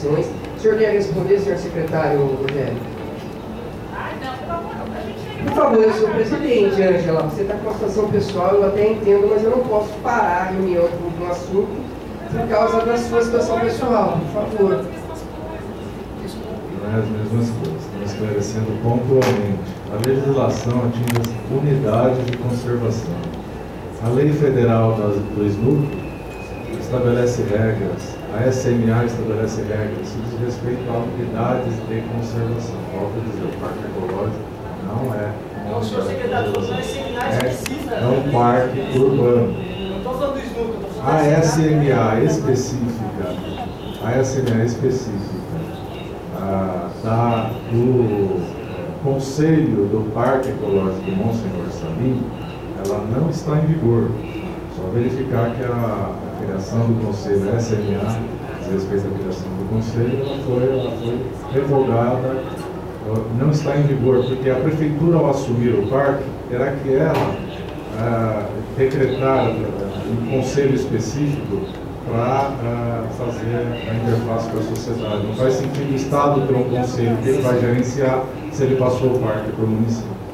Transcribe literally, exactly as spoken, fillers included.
informações. O senhor quer responder, senhor secretário Rogério? Por favor, eu sou o presidente, Ângela. Você está com uma situação pessoal, eu até entendo, mas eu não posso parar a reunião de um assunto por causa da sua situação pessoal. Por favor. Não é as mesmas coisas. Estamos esclarecendo pontualmente. A legislação atinge as unidades de conservação. A Lei Federal do S N U C estabelece regras, a S M A estabelece regras, isso diz respeito a unidades de conservação. Volto a dizer, o Parque Ecológico não é. Não, senhor secretário, não é S M A específica. É um parque urbano. Não estou falando do S N U C, eu estou falando A da S M A específica, a S M A específica a, da, do Conselho do Parque Ecológico Monsenhor Samim, ela não está em vigor. Só verificar que a, a criação do Conselho S M A, a respeito à criação do Conselho, ela foi, ela foi revogada, não está em vigor, porque a Prefeitura, ao assumir o parque, terá que ela ah, decretar um conselho específico para ah, fazer a interface com a sociedade. Não faz sentido o Estado ter um conselho que ele vai gerenciar se ele passou o parque para o município.